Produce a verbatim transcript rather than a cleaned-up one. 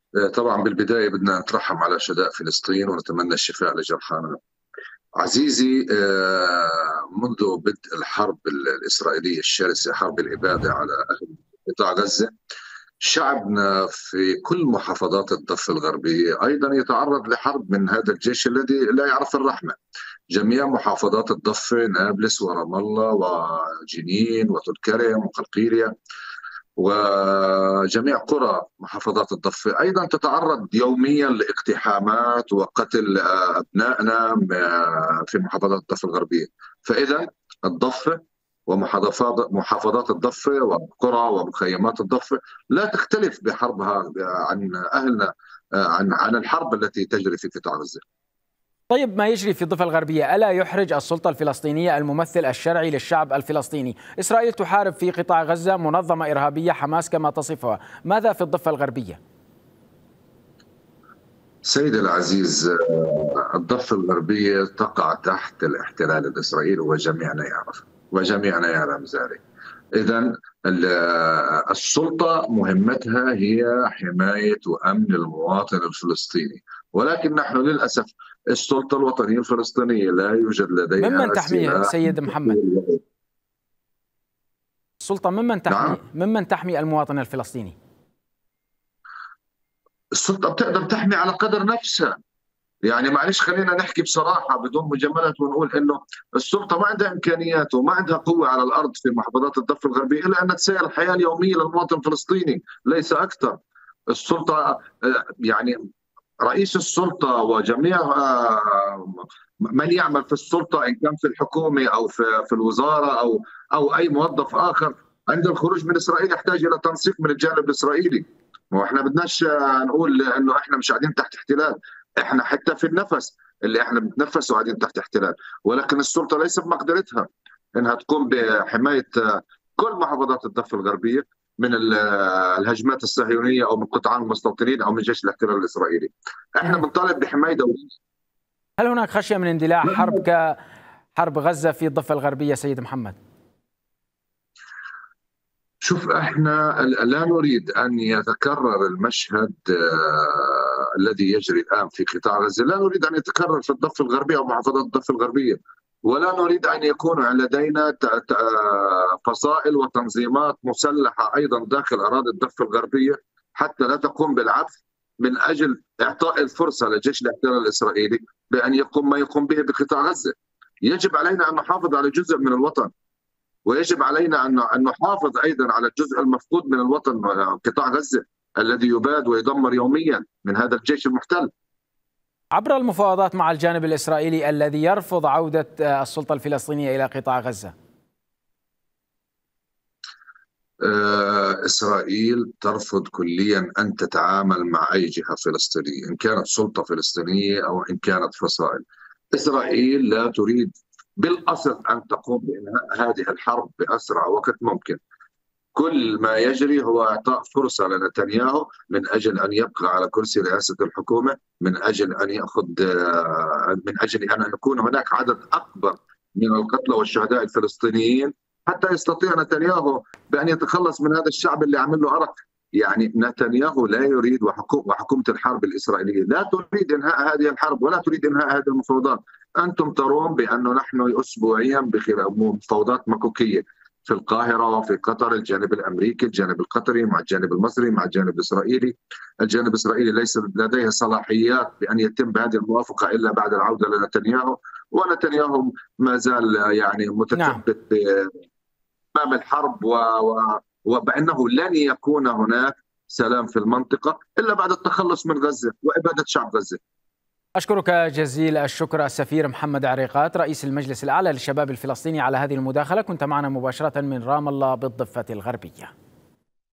طبعا بالبداية بدنا نترحم على شهداء فلسطين ونتمنى الشفاء لجرحانا. عزيزي، آه، منذ بدء الحرب الإسرائيلية الشرسة، حرب الإبادة على أهل قطاع غزة، شعبنا في كل محافظات الضفة الغربية أيضا يتعرض لحرب من هذا الجيش الذي لا يعرف الرحمة. جميع محافظات الضفة، نابلس ورام الله وجنين وطول كرم وقلقيلية وجميع قرى محافظات الضفة أيضا تتعرض يوميا لاقتحامات وقتل أبنائنا في محافظات الضفة الغربية. فإذا الضفة ومحافظات محافظات الضفة وقرى ومخيمات الضفة لا تختلف بحربها عن أهلنا، عن عن الحرب التي تجري في قطاع غزة. طيب، ما يجري في الضفة الغربية ألا يحرج السلطة الفلسطينية الممثل الشرعي للشعب الفلسطيني؟ إسرائيل تحارب في قطاع غزة منظمة إرهابية حماس كما تصفها، ماذا في الضفة الغربية؟ سيدي العزيز، الضفة الغربية تقع تحت الاحتلال الإسرائيلي وجميعنا يعرف وجميعنا يعلم ذلك. إذا السلطة مهمتها هي حماية وأمن المواطن الفلسطيني، ولكن نحن للأسف السلطة الوطنية الفلسطينية لا يوجد ممن لديها تحمي سلاح. سيد محمد؟ السلطة ممن نعم، تحمي ممن تحمي المواطن الفلسطيني؟ السلطة بتقدر تحمي على قدر نفسها. يعني معلش، خلينا نحكي بصراحة بدون مجاملات ونقول إنه السلطة ما عندها إمكانيات وما عندها قوة على الأرض في محافظات الضفة الغربية إلا أن تسير الحياة اليومية للمواطن الفلسطيني، ليس أكثر. السلطة آه، يعني رئيس السلطة وجميع آه، من يعمل في السلطة، إن كان في الحكومة أو في في الوزارة أو أو أي موظف آخر، عند الخروج من إسرائيل يحتاج إلى تنسيق من الجانب الإسرائيلي. واحنا بدناش نقول انه احنا مش قاعدين تحت احتلال، احنا حتى في النفس اللي احنا بنتنفسه قاعدين تحت احتلال، ولكن السلطه ليس بمقدرتها انها تقوم بحمايه كل محافظات الضفه الغربيه من الهجمات الصهيونيه او من قطعان المستوطنين او من جيش الاحتلال الاسرائيلي. احنا بنطالب بحمايه دوليه. هل هناك خشية من اندلاع حرب كحرب غزة في الضفة الغربية سيد محمد؟ شوف، احنا لا نريد ان يتكرر المشهد آه الذي يجري الان في قطاع غزه، لا نريد ان يتكرر في الضفه الغربيه او محافظات الضفه الغربيه، ولا نريد ان يكون لدينا فصائل وتنظيمات مسلحه ايضا داخل اراضي الضفه الغربيه حتى لا تقوم بالعبث من اجل اعطاء الفرصه لجيش الاحتلال الاسرائيلي بان يقوم ما يقوم به بقطاع غزه. يجب علينا ان نحافظ على جزء من الوطن، ويجب علينا ان ان نحافظ ايضا على الجزء المفقود من الوطن، قطاع غزه الذي يباد ويدمر يوميا من هذا الجيش المحتل. عبر المفاوضات مع الجانب الإسرائيلي الذي يرفض عودة السلطة الفلسطينية إلى قطاع غزة، إسرائيل ترفض كليا أن تتعامل مع أي جهة فلسطينية، إن كانت سلطة فلسطينية أو إن كانت فصائل. إسرائيل لا تريد بالأصل أن تقوم بإنهاء هذه الحرب بأسرع وقت ممكن. كل ما يجري هو إعطاء فرصة لنتنياهو من أجل أن يبقى على كرسي رئاسة الحكومة، من أجل أن يأخذ من أجل أن يكون هناك عدد أكبر من القتلى والشهداء الفلسطينيين حتى يستطيع نتنياهو بأن يتخلص من هذا الشعب اللي عمل له أرق. يعني نتنياهو لا يريد، وحكومة الحرب الإسرائيلية لا تريد إنهاء هذه الحرب ولا تريد إنهاء هذه المفاوضات. أنتم ترون بأنه نحن أسبوعيا بمفاوضات مكوكية في القاهرة وفي قطر، الجانب الأمريكي، الجانب القطري مع الجانب المصري مع الجانب الإسرائيلي. الجانب الإسرائيلي ليس لديه صلاحيات بأن يتم بهذه الموافقة إلا بعد العودة لنتنياهو، ونتنياهو ما زال يعني نعم. متثبت بأمام الحرب و... و... وبأنه لن يكون هناك سلام في المنطقة إلا بعد التخلص من غزة وإبادة شعب غزة. أشكرك جزيل الشكر السفير محمد عريقات رئيس المجلس الأعلى للشباب الفلسطيني على هذه المداخلة، كنت معنا مباشرة من رام الله بالضفة الغربية.